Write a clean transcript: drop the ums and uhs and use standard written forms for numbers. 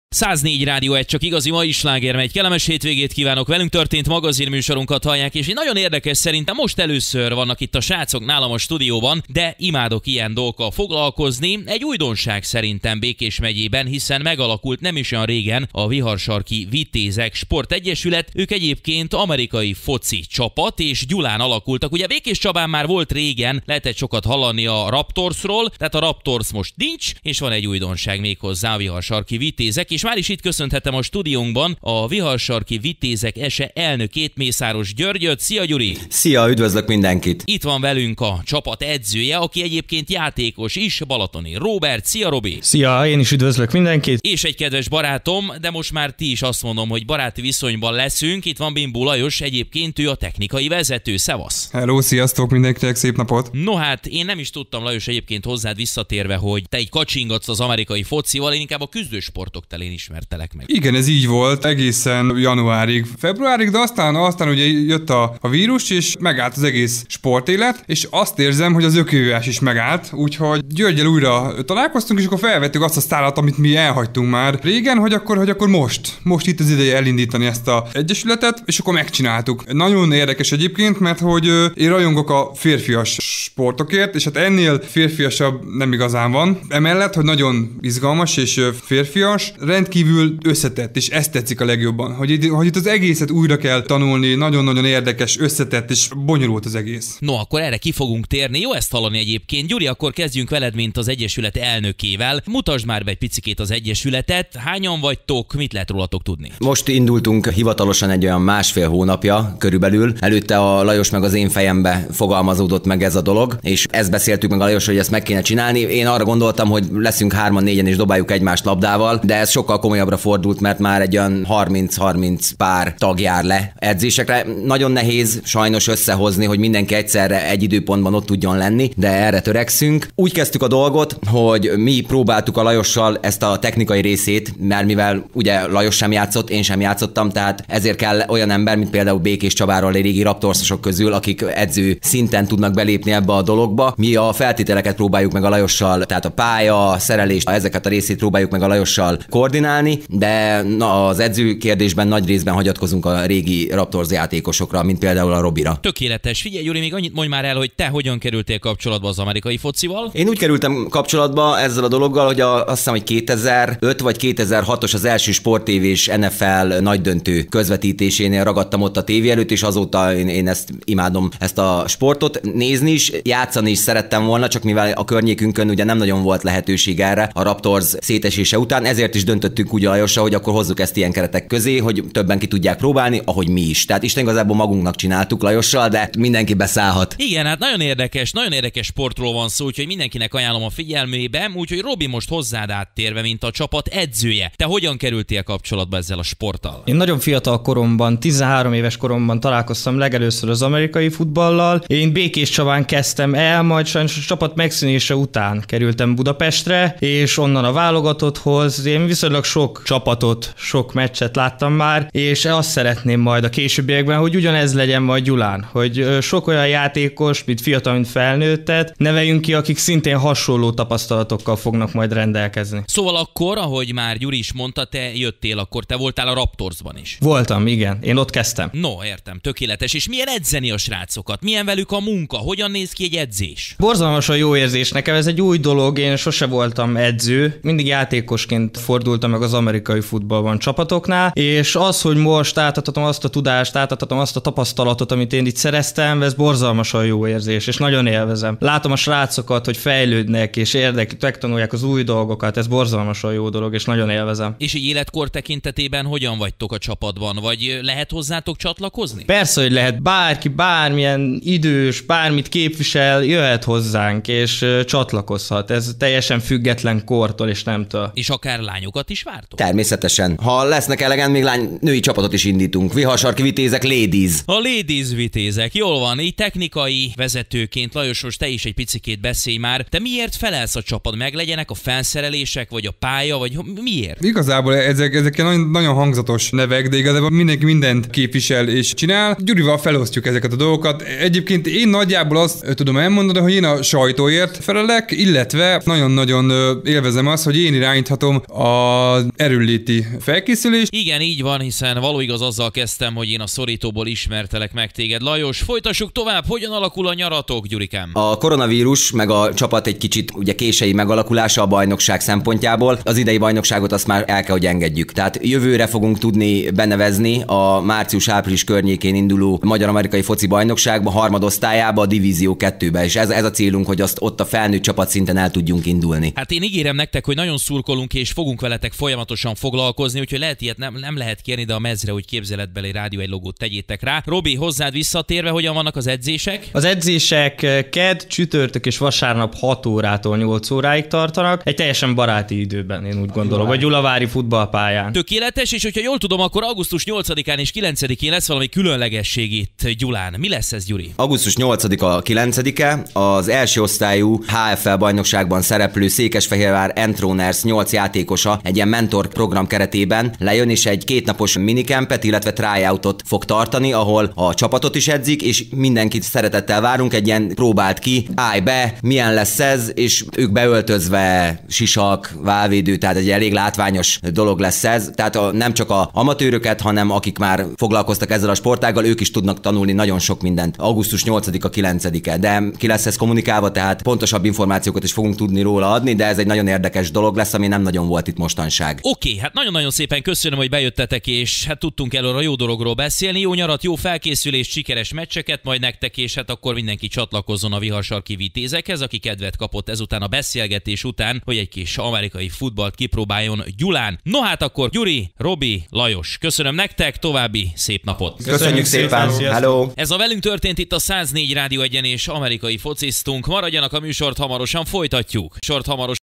104 Rádió 1, csak igazi mai sláger megy. Kellemes hétvégét kívánok, velünk történt magazinműsorunkat hallják, és egy nagyon érdekes, szerintem most először vannak itt a srácok nálam a stúdióban, de imádok ilyen dolgokkal foglalkozni. Egy újdonság szerintem Békés megyében, hiszen megalakult nem is olyan régen a Viharsarki Vitézek Sportegyesület. Ők egyébként amerikai foci csapat, és Gyulán alakultak. Ugye Békés Csabán már volt régen, lehetett sokat hallani a Raptorsról, tehát a Raptors most nincs, és van egy újdonság méghozzá, a Viharsarki Vitézek, és már is itt köszönhetem a stúdiónkban a Viharsarki Vitézek ESE elnökét, Mészáros Györgyöt. Szia, Gyuri! Szia, üdvözlök mindenkit! Itt van velünk a csapat edzője, aki egyébként játékos is, Balatoni Róbert. Szia, Robi! Szia, én is üdvözlök mindenkit! És egy kedves barátom, de most már ti is azt mondom, hogy baráti viszonyban leszünk. Itt van Bimbó Lajos, egyébként ő a technikai vezető. Szevasz! Hello, sziasztok mindenkinek, szép napot! No hát, én nem is tudtam, Lajos, egyébként hozzád visszatérve, hogy te egy kacsingatsz az amerikai focival, én inkább a küzdősportok telén ismertelek meg. Igen, ez így volt egészen januárig, februárig, de aztán ugye jött a vírus, és megállt az egész sportélet, és azt érzem, hogy az ökővívás is megállt, úgyhogy Györgyel újra találkoztunk, és akkor felvettük azt a szállat, amit mi elhagytunk már régen, hogy akkor most itt az ideje elindítani ezt az egyesületet, és akkor megcsináltuk. Nagyon érdekes egyébként, mert hogy én rajongok a férfias sportokért, és hát ennél férfiasabb nem igazán van. Emellett, hogy nagyon izgalmas és férfias, rendkívül összetett, és ezt tetszik a legjobban, hogy itt az egészet újra kell tanulni, nagyon-nagyon érdekes, összetett és bonyolult az egész. No, akkor erre ki fogunk térni. Jó ezt hallani egyébként. Gyuri, akkor kezdjünk veled, mint az egyesület elnökével. Mutasd már be egy picikét az egyesületet. Hányan vagytok, mit lehet rólatok tudni? Most indultunk hivatalosan egy olyan másfél hónapja körülbelül. Előtte a Lajos meg az én fejembe fogalmazódott meg ez a dolog, és ezt beszéltük meg a Lajos, hogy ezt meg kéne csinálni. Én arra gondoltam, hogy leszünk 3-4-en és dobáljuk egymást labdával, de ez sokkal komolyabbra fordult, mert már egy olyan 30-30 pár tag jár le edzésekre. Nagyon nehéz sajnos összehozni, hogy mindenki egyszerre egy időpontban ott tudjon lenni, de erre törekszünk. Úgy kezdtük a dolgot, hogy mi próbáltuk a Lajossal ezt a technikai részét, mert mivel ugye Lajos sem játszott, én sem játszottam, tehát ezért kell olyan ember, mint például Békés Csabáról a régi Raptorsosok közül, akik edző szinten tudnak belépni ebbe a dologba. Mi a feltételeket próbáljuk meg a Lajossal, tehát a pálya, a szerelés, ezeket a részét próbáljuk meg a Lajossal koordinálni, de az edző kérdésben nagy részben hagyatkozunk a régi Raptors játékosokra, mint például a Robira. Tökéletes. Figyelj, Gyuri, még annyit mondj már el, hogy te hogyan kerültél kapcsolatba az amerikai focival? Én úgy kerültem kapcsolatba ezzel a dologgal, hogy azt hiszem, hogy 2005 vagy 2006-os az első sporttévés NFL nagydöntő közvetítésénél ragadtam ott a tévé előtt, és azóta én ezt imádom, ezt a sportot. Nézni is, játszani is szerettem volna, csak mivel a környékünkön ugye nem nagyon volt lehetőség erre a Raptors szétesése után, ezért is döntöttünk úgy a Lajossal, hogy akkor hozzuk ezt ilyen keretek közé, hogy többen ki tudják próbálni, ahogy mi is. Tehát Isten igazából magunknak csináltuk Lajossal, de mindenki beszállhat. Igen, hát nagyon érdekes sportról van szó, úgyhogy mindenkinek ajánlom a figyelmébe, úgyhogy Robi most hozzád áttérve, mint a csapat edzője. Te hogyan kerültél kapcsolatba ezzel a sporttal? Én nagyon fiatal koromban, 13 éves koromban találkoztam legelőször az amerikai futballal. Én Békés Csabán kezdtem el, majd sajnos a csapat megszűnése után kerültem Budapestre, és onnan a válogatotthoz. Én viszonylag sok csapatot, sok meccset láttam már, és azt szeretném majd a későbbiekben, hogy ugyanez legyen majd Gyulán, hogy sok olyan játékos, mint fiatal, mint felnőttet neveljünk ki, akik szintén hasonló tapasztalatokkal fognak majd rendelkezni. Szóval akkor, ahogy már Gyuri is mondta, te jöttél, akkor te voltál a Raptorsban is. Voltam, igen. Én ott kezdtem. No, értem, tökéletes. És milyen edzeni a srácokat? Milyen velük a munka? Hogyan néz ki egy edzés? Borzalmasan jó érzés. Nekem ez egy új dolog, én sose voltam edző. Mindig játékosként fordultam meg az amerikai futballban csapatoknál, és az, hogy most átadhatom azt a tudást, átadhatom azt a tapasztalatot, amit én itt szereztem, ez borzalmasan jó érzés, és nagyon élvezem. Látom a srácokat, hogy fejlődnek, és megtanulják az új dolgokat, ez borzalmasan jó dolog, és nagyon élvezem. És így életkor tekintetében hogyan vagytok a csapatban, vagy lehet hozzátok csatlakozni? Persze, hogy lehet. Bárki, bármilyen idős, bármit képvisel, jöhet hozzánk, és csatlakozhat. Ez teljesen független kortól és nemtől. És akár lányokat is vártok? Természetesen. Ha lesznek elegen, még női csapatot is indítunk. Viharsarki Vitézek Ladies. A Ladies Vitézek. Jól van. Így technikai vezetőként, Lajosos, te is egy picikét beszélj már. Te miért felelsz a csapat? Meglegyenek a felszerelések, vagy a pálya, vagy miért? Igazából ezek nagyon hangzatos nevek, de igazából mindenki mindent képvisel és csinál. Gyurival felosztjuk ezeket a dolgokat. Egyébként én nagyjából azt tudom elmondani, hogy én a sajtóért felelek, illetve nagyon-nagyon élvezem azt, hogy én irányíthatom a az erőnléti felkészülés. Igen, így van, hiszen való igaz, azzal kezdtem, hogy én a szorítóból ismertelek meg téged. Lajos, folytassuk tovább, hogyan alakul a nyaratok, Gyurikám? A koronavírus meg a csapat egy kicsit ugye késői megalakulása a bajnokság szempontjából. Az idei bajnokságot azt már el kell, hogy engedjük. Tehát jövőre fogunk tudni benevezni a március-április környékén induló magyar-amerikai foci bajnokságba, harmadosztályába, a Divízió 2-be, és ez a célunk, hogy azt ott a felnőtt csapatszinten el tudjunk indulni. Hát én ígérem nektek, hogy nagyon szurkolunk és fogunk veletek folyamatosan foglalkozni, úgyhogy lehet ilyet nem lehet kérni, de a mezre, hogy képzeletbeli Rádió 1 logót tegyétek rá. Robi, hozzád visszatérve, hogyan vannak az edzések? Az edzések kedd, csütörtök és vasárnap 6 órától 8 óráig tartanak. Egy teljesen baráti időben, én úgy gondolom, vagy Gyulavári futballpályán. Tökéletes, és hogyha jól tudom, akkor augusztus 8-án és 9-én lesz valami különlegesség itt Gyulán. Mi lesz ez, Gyuri? Augusztus 8-a 9-e az első osztályú HFL bajnokságban szereplő Székesfehérvár Entroners 8 játékosa egy ilyen mentor program keretében lejön, és egy 2 napos minikempet, illetve tryoutot fog tartani, ahol a csapatot is edzik, és mindenkit szeretettel várunk, egy ilyen próbált ki, állj be, milyen lesz ez, és ők beöltözve, sisak, válvédő, tehát egy elég látványos dolog lesz ez. Tehát nem csak a amatőröket, hanem akik már foglalkoztak ezzel a sportággal, ők is tudnak tanulni nagyon sok mindent. Augusztus 8-a 9-e, de ki lesz ez kommunikálva, tehát pontosabb információkat is fogunk tudni róla adni, de ez egy nagyon érdekes dolog lesz, ami nem nagyon volt itt mostanság. Oké, hát nagyon-nagyon szépen köszönöm, hogy bejöttetek, és hát tudtunk előre a jó dologról beszélni. Jó nyarat, jó felkészülés, sikeres meccseket majd nektek, és hát akkor mindenki csatlakozzon a Viharsarki Vitézekhez, aki kedvet kapott ezután a beszélgetés után, hogy egy kis amerikai futballt kipróbáljon Gyulán. No hát akkor Gyuri, Robi, Lajos, köszönöm nektek, további szép napot! Köszönjük szépen! Hello! Ez a velünk történt itt a 104 Rádió 1-en, és amerikai fociztunk. Maradjanak, a műsort hamarosan folytatjuk.